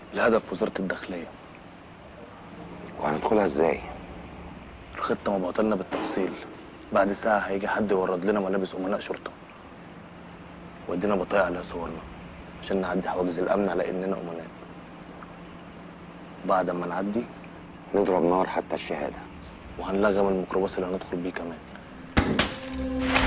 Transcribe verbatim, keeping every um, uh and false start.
الهدف وزارة الداخلية. وهندخلها ازاي؟ الخطة مبعوتة لنا بالتفصيل. بعد ساعة هيجي حد يورد لنا ملابس أمناء شرطة ويدينا بطايق عليها صورنا عشان نعدي حواجز الأمن على إننا أمناء. بعد ما نعدي نضرب نار حتى الشهادة، وهنلغم الميكروباص اللي هندخل بيه كمان.